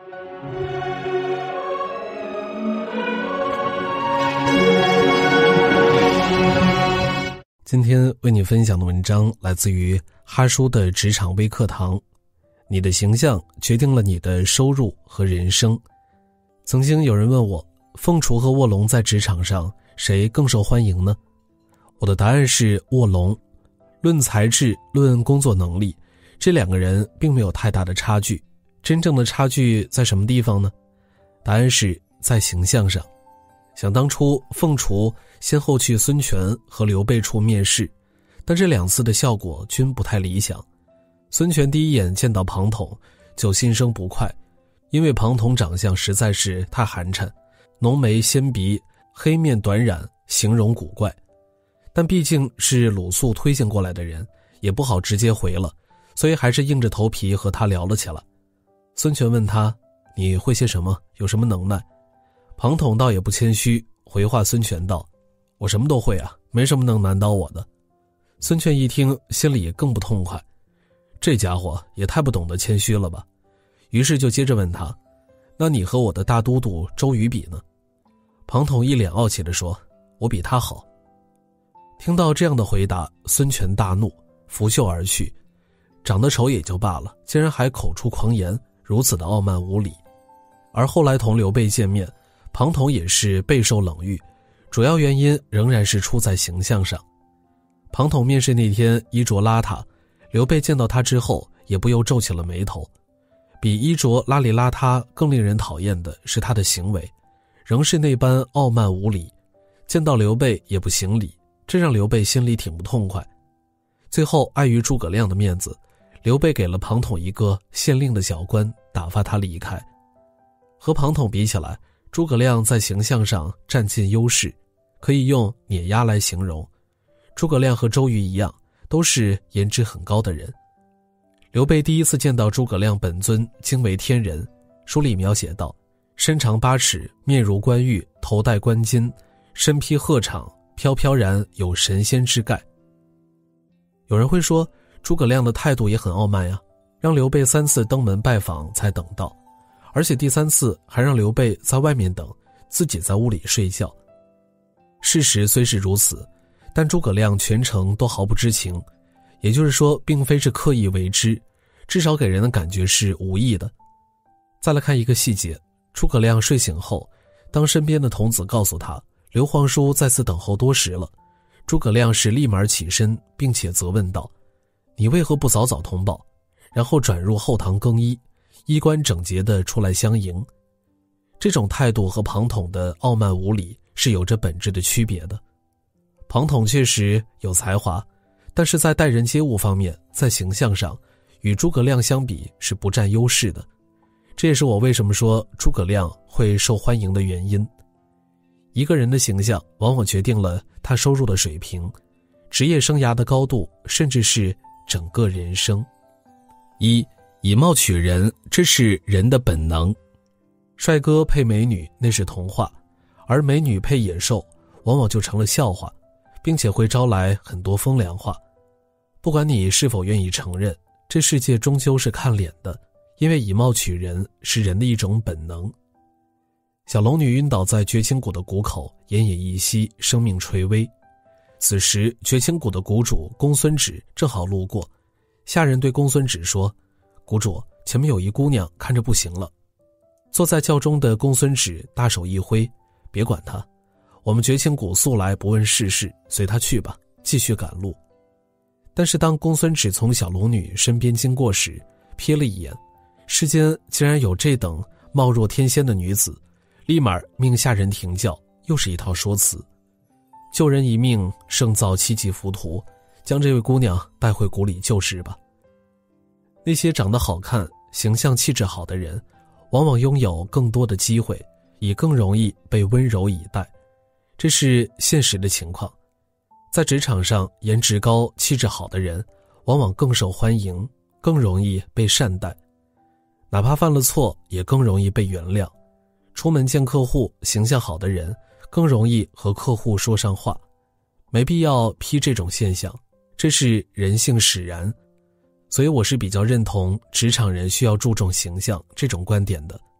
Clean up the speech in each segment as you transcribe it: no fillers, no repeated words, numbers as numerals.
今天为你分享的文章来自于哈叔的职场微课堂。你的形象决定了你的收入和人生。曾经有人问我，凤雏和卧龙在职场上谁更受欢迎呢？我的答案是卧龙。论才智，论工作能力，这两个人并没有太大的差距。真正的差距在什么地方呢？答案是在形象上。想当初凤雏先后去孙权和刘备处面试，但这两次的效果均不太理想。孙权第一眼见到庞统就心生不快，因为庞统长相实在是太寒碜，浓眉纤鼻，黑面短髯，形容古怪。但毕竟是鲁肃推荐过来的人，也不好直接回了，所以还是硬着头皮和他聊了起来。孙权问他，你会些什么，有什么能耐？庞统倒也不谦虚，回话孙权道，我什么都会啊，没什么能难倒我的。孙权一听，心里更不痛快，这家伙也太不懂得谦虚了吧。于是就接着问他，那你和我的大都督周瑜比呢？庞统一脸傲气地说，我比他好。听到这样的回答，孙权大怒，拂袖而去。长得丑也就罢了，竟然还口出狂言，如此的傲慢无礼。而后来同刘备见面，庞统也是备受冷遇，主要原因仍然是出在形象上。庞统面试那天衣着邋遢，刘备见到他之后也不由皱起了眉头。比衣着邋里邋遢更令人讨厌的是他的行为，仍是那般傲慢无礼，见到刘备也不行礼，这让刘备心里挺不痛快。最后碍于诸葛亮的面子，刘备给了庞统一个县令的小官，打发他离开。和庞统比起来，诸葛亮在形象上占尽优势，可以用碾压来形容。诸葛亮和周瑜一样，都是颜值很高的人。刘备第一次见到诸葛亮本尊，惊为天人。书里描写道，身长8尺，面如冠玉，头戴冠巾，身披鹤氅，飘飘然有神仙之概。有人会说，诸葛亮的态度也很傲慢呀，让刘备3次登门拜访才等到，而且第3次还让刘备在外面等，自己在屋里睡觉。事实虽是如此，但诸葛亮全程都毫不知情，也就是说并非是刻意为之，至少给人的感觉是无意的。再来看一个细节，诸葛亮睡醒后，当身边的童子告诉他刘皇叔在此等候多时了，诸葛亮是立马起身，并且责问道，你为何不早早通报？然后转入后堂更衣，衣冠整洁地出来相迎。这种态度和庞统的傲慢无礼是有着本质的区别的。庞统确实有才华，但是在待人接物方面，在形象上与诸葛亮相比是不占优势的。这也是我为什么说诸葛亮会受欢迎的原因。一个人的形象往往决定了他收入的水平，职业生涯的高度，甚至是整个人生。1. 以貌取人，这是人的本能。帅哥配美女那是童话，而美女配野兽往往就成了笑话，并且会招来很多风凉话。不管你是否愿意承认，这世界终究是看脸的，因为以貌取人是人的一种本能。小龙女晕倒在绝情谷的谷口，奄奄一息，生命垂危。此时绝情谷的谷主公孙止正好路过，下人对公孙止说，谷主，前面有一姑娘看着不行了。坐在轿中的公孙止大手一挥，别管她，我们绝情谷素来不问世事，随她去吧，继续赶路。但是当公孙止从小龙女身边经过时，瞥了一眼，世间竟然有这等貌若天仙的女子，立马命下人停轿，又是一套说辞。救人一命胜造7级浮屠，将这位姑娘带回谷里就是吧。那些长得好看、形象气质好的人，往往拥有更多的机会，也更容易被温柔以待，这是现实的情况。在职场上，颜值高、气质好的人，往往更受欢迎，更容易被善待，哪怕犯了错，也更容易被原谅。出门见客户，形象好的人更容易和客户说上话，没必要批这种现象，这是人性使然。所以我是比较认同职场人需要注重形象这种观点的。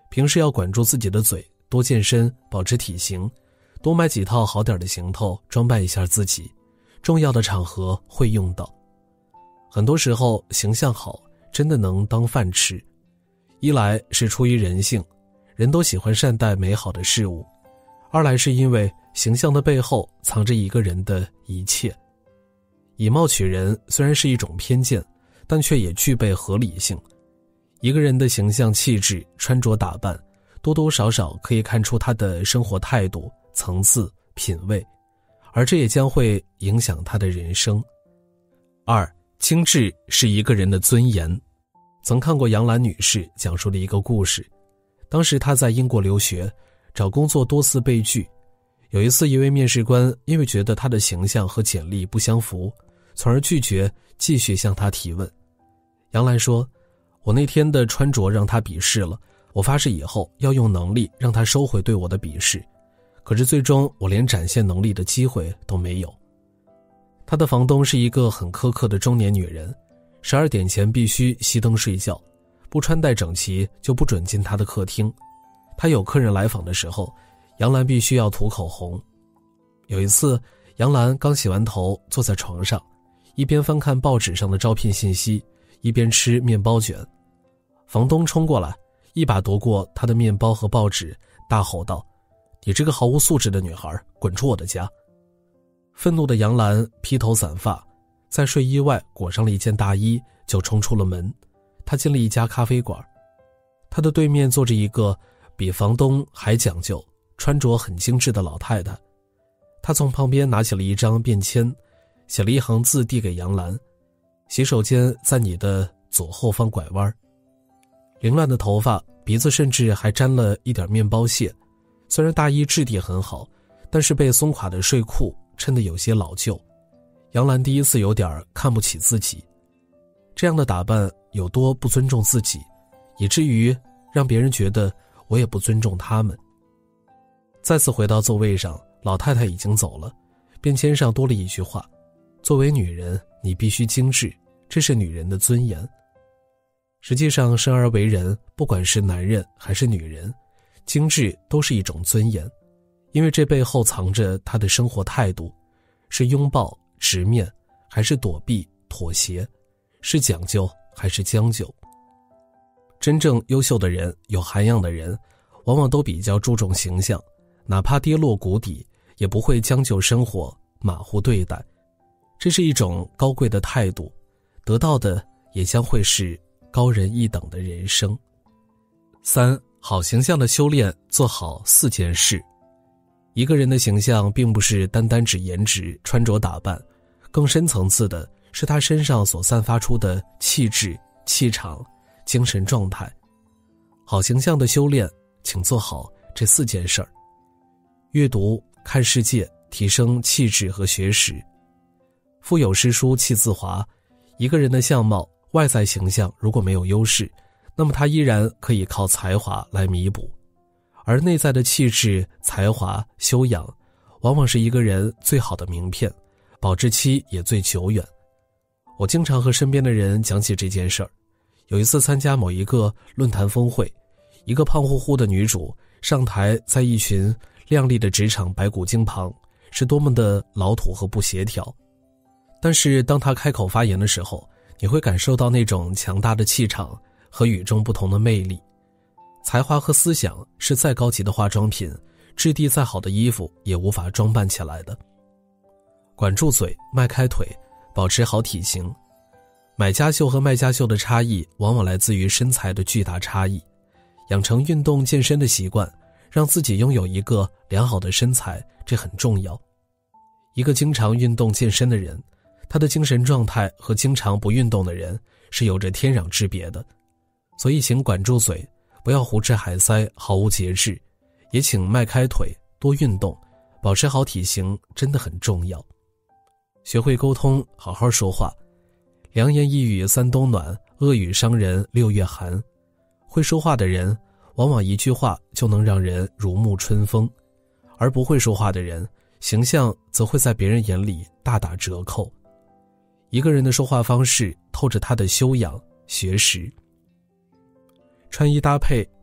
平时要管住自己的嘴，多健身，保持体型，多买几套好点的行头，装扮一下自己，重要的场合会用到。很多时候形象好真的能当饭吃，一来是出于人性，人都喜欢善待美好的事物；二来是因为形象的背后藏着一个人的一切。以貌取人虽然是一种偏见，但却也具备合理性。一个人的形象气质、穿着打扮，多多少少可以看出他的生活态度、层次、品味，而这也将会影响他的人生。二，精致是一个人的尊严。曾看过杨澜女士讲述的一个故事，当时她在英国留学，找工作多次被拒。有一次，一位面试官因为觉得她的形象和简历不相符，从而拒绝继续向她提问。杨澜说，我那天的穿着让他鄙视了，我发誓以后要用能力让他收回对我的鄙视，可是最终我连展现能力的机会都没有。他的房东是一个很苛刻的中年女人，12点前必须熄灯睡觉，不穿戴整齐就不准进他的客厅。他有客人来访的时候，杨澜必须要涂口红。有一次，杨澜刚洗完头，坐在床上，一边翻看报纸上的招聘信息，一边吃面包卷。房东冲过来，一把夺过他的面包和报纸，大吼道，你这个毫无素质的女孩，滚出我的家！愤怒的杨澜披头散发，在睡衣外裹上了一件大衣，就冲出了门。她进了一家咖啡馆，她的对面坐着一个比房东还讲究、穿着很精致的老太太。她从旁边拿起了一张便签，写了一行字递给杨澜，洗手间在你的左后方拐弯。凌乱的头发，鼻子甚至还沾了一点面包屑。虽然大衣质地很好，但是被松垮的睡裤衬得有些老旧。杨澜第一次有点看不起自己，这样的打扮有多不尊重自己，以至于让别人觉得我也不尊重他们。再次回到座位上，老太太已经走了，便签上多了一句话，作为女人，你必须精致，这是女人的尊严。实际上，生而为人，不管是男人还是女人，精致都是一种尊严，因为这背后藏着他的生活态度，是拥抱、直面，还是躲避、妥协，是讲究还是将就。真正优秀的人，有涵养的人，往往都比较注重形象，哪怕跌落谷底，也不会将就生活，马虎对待。这是一种高贵的态度，得到的也将会是高人一等的人生。3. 好形象的修炼，做好4件事。一个人的形象并不是单单指颜值、穿着打扮，更深层次的是他身上所散发出的气质、气场、精神状态。好形象的修炼，请做好这4件事儿。阅读、看世界，提升气质和学识。腹有诗书气自华，一个人的相貌、外在形象如果没有优势，那么他依然可以靠才华来弥补。而内在的气质、才华、修养，往往是一个人最好的名片，保质期也最久远。我经常和身边的人讲起这件事儿。有一次参加某一个论坛峰会，一个胖乎乎的女主上台，在一群靓丽的职场白骨精旁，是多么的老土和不协调。但是当她开口发言的时候，你会感受到那种强大的气场和与众不同的魅力。才华和思想是再高级的化妆品，质地再好的衣服也无法装扮起来的。管住嘴，迈开腿，保持好体型。买家秀和卖家秀的差异往往来自于身材的巨大差异。养成运动健身的习惯，让自己拥有一个良好的身材，这很重要。一个经常运动健身的人，他的精神状态和经常不运动的人是有着天壤之别的。所以请管住嘴，不要胡吃海塞，毫无节制，也请迈开腿，多运动，保持好体型真的很重要。学会沟通，好好说话。良言一语3冬暖，恶语伤人6月寒。会说话的人，往往一句话就能让人如沐春风，而不会说话的人，形象则会在别人眼里大打折扣。一个人的说话方式透着他的修养、学识。穿衣搭配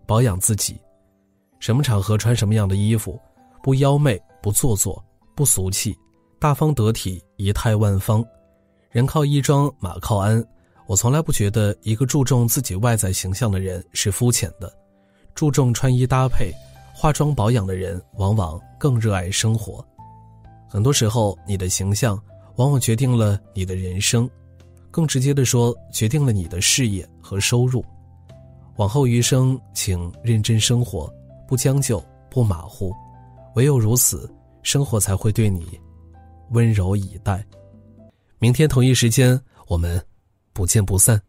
保养自己。什么场合穿什么样的衣服，不妖媚，不做作，不俗气，大方得体，仪态万方。人靠衣装，马靠鞍。我从来不觉得一个注重自己外在形象的人是肤浅的。注重穿衣搭配、化妆保养的人往往更热爱生活。很多时候，你的形象往往决定了你的人生，更直接地说，决定了你的事业和收入。往后余生，请认真生活，不将就，不马虎，唯有如此，生活才会对你温柔以待。明天同一时间，我们不见不散。